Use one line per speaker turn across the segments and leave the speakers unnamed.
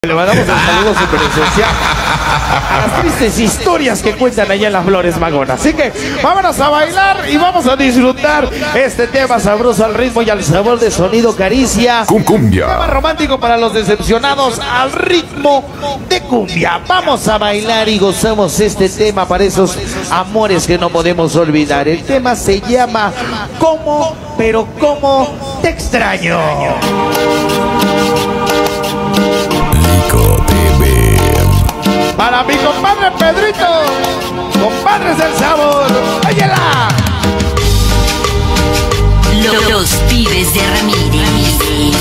Le mandamos un saludo súper especial a las tristes historias que cuentan allá en las Flores Magona. Así que vámonos a bailar y vamos a disfrutar este tema sabroso al ritmo y al sabor de sonido Caricia.
Cumbia.
Tema romántico para los decepcionados al ritmo de cumbia. Vamos a bailar y gozamos este tema para esos amores que no podemos olvidar. El tema se llama ¿Cómo, pero cómo te extraño? Para mi compadre Pedrito, compadres del sabor, ¡óyela!
Los pibes de Ramírez.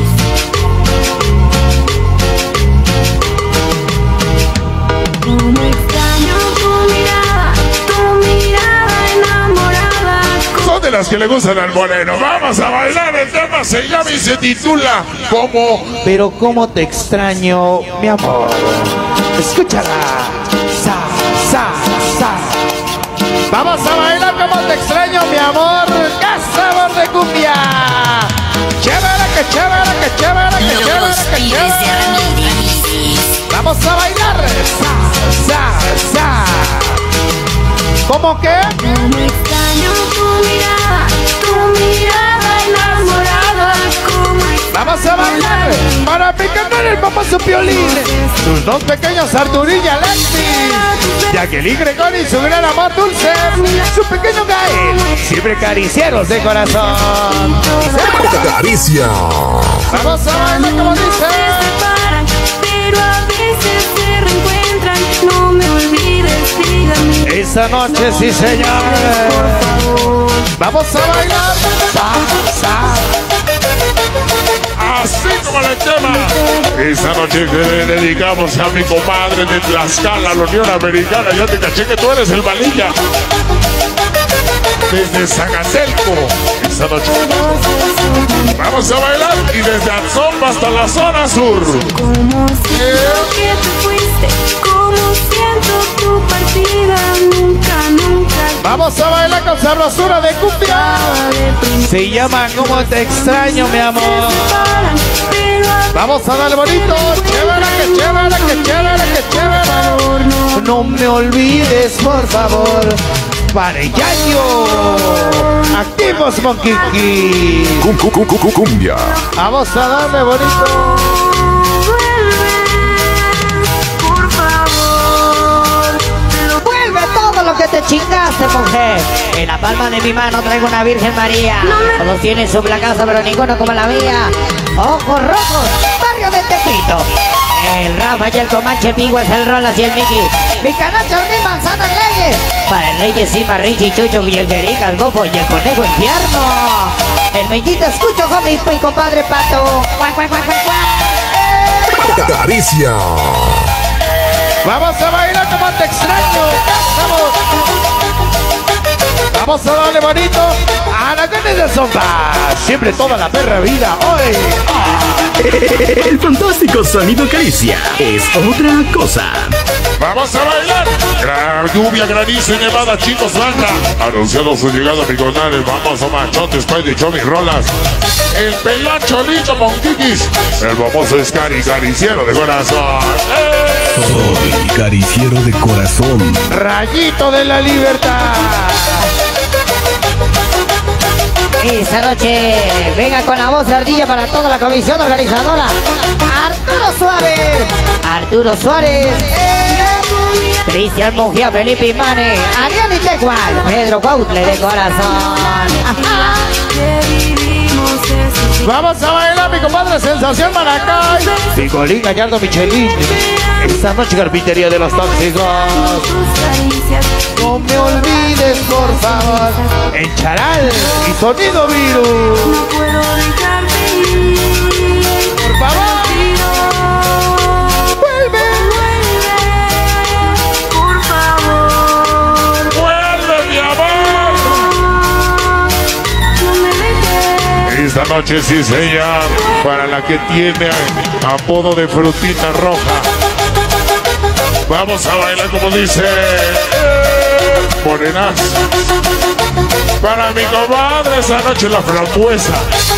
Como extraño tu mirada enamorada.
Son de las que le gustan al moreno. Vamos a bailar, el tema se llama y se titula como...
Pero cómo te extraño, mi amor. Escúchala. Sa, sa, sa. Vamos a bailar como te extraño, mi amor. ¡Qué sabor de cumbia! Chévere, que chévere, que chévere, que chévere,
Los
que
pibes de
chévere.
Ramírez.
Vamos a bailar. Sa, sa, sa. ¿Cómo que?
Como extraño tu mirada enamorada. Como
Vamos a bailar para picar el papá su piolín. Sus dos pequeños Arturín y Alexis, Jacqueline Gregorio y su gran amor Dulce, su pequeño Gael, siempre caricieros de corazón.
Caricia.
Vamos a bailar como
se
dice.
separan, pero a veces se reencuentran. No me olvides, dígame.
Esta noche sí, señor.
Por favor.
Vamos a bailar. Sa, sa.
Así como el tema. Esta noche que le dedicamos a mi comadre de Tlaxcala, la Unión Americana. Yo te caché que tú eres el Valilla. Desde Zagatelco. Esta noche. Vamos a bailar y desde Azomba hasta la zona sur.
Como siento que te fuiste, como siento tu partida, nunca
Vamos a bailar con sabrosura de cumbia. Se llama Cómo te extraño, mi amor. Vamos a darle bonito. Chévere, que chévere, que chévere, que chévere. No me olvides, por favor. Parellaño. Activos, Monquiqui.
Cumbia.
Vamos a darle bonito.
Por favor,
Vuelve todo lo que te chingaste, mujer. En la palma de mi mano traigo una Virgen María. Todos tienen su placazo, pero ninguno como la mía. Ojos rojos, barrio de Tepito. El Rafa y el Comanche Piguas, el Rolas y el Mickey. Mi canacho de manzanas leyes. Para el Reyes, Sima, Richie, Chucho, y el Jerica, el Gofo y el Conejo Infierno. El Mellito escucho, joven y compadre Pato. Cuac, cuac, cuac, cuac, cuac.
Caricia.
Vamos a bailar como te extraño. Vamos. Vamos a darle bonito a la carne de zomba. Siempre toda la perra vida. Hoy.
El fantástico sonido Caricia es otra cosa.
Vamos a bailar. Lluvia, granizo y nevada, chicos, banda. Anunciando su llegada, mi canal. Vamos a machotes, Spidey, Chomi, Rolas. El pelacho lindo, Monquiquis. El famoso es cariciero de corazón.
Soy cariciero de corazón.
Rayito de la libertad.
Esta noche venga con la voz de ardilla para toda la comisión organizadora. Arturo Suárez. Arturo Suárez. Cristian Mujía, Felipe Imane, Ariel Itecual, Pedro Cuautle de corazón. Ajá.
Vamos a bailar, mi compadre Sensación Maracay. Picolín, Gallardo, Michelín. Esta noche carpintería de los tóxicos. No me olvides, por favor. En Charal y Sonido Virus.
no puedo dejarte ir.
Por favor. Vuelve.
Por favor,
¡Vuelve, mi amor!
no me dejes.
Esta noche sí, señor. Para la que tiene apodo de frutita roja. Vamos a bailar como dice. morenas. Para mi comadre esa noche la frambuesa.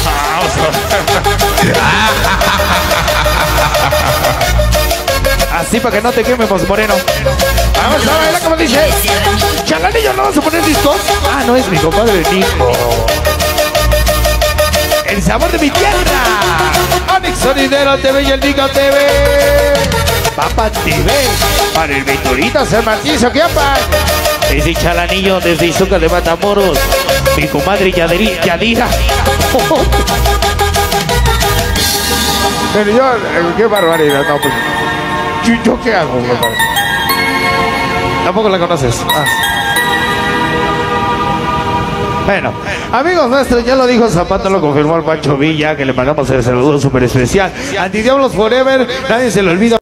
Así para que no te quememos, moreno. Vamos a bailar como dice. Chalanillo, ¿no vas a poner discos? Ah, no, es mi compadre Nico. El sabor de mi tierra. Onix Sonidero TV y el Nico TV. Papa TV. Para el Venturita San Martín Soquiapa. Desde Chalanillo, desde Izuca de Matamoros. Mi comadre Yadira. Pero yo, qué barbaridad, no, pues. ¿Yo qué hago, compadre? Tampoco la conoces. Ah. Bueno, amigos nuestros, ya lo dijo Zapata, lo confirmó el Pancho Villa, que le mandamos el saludo súper especial. Antidiablos Forever, nadie se lo olvida.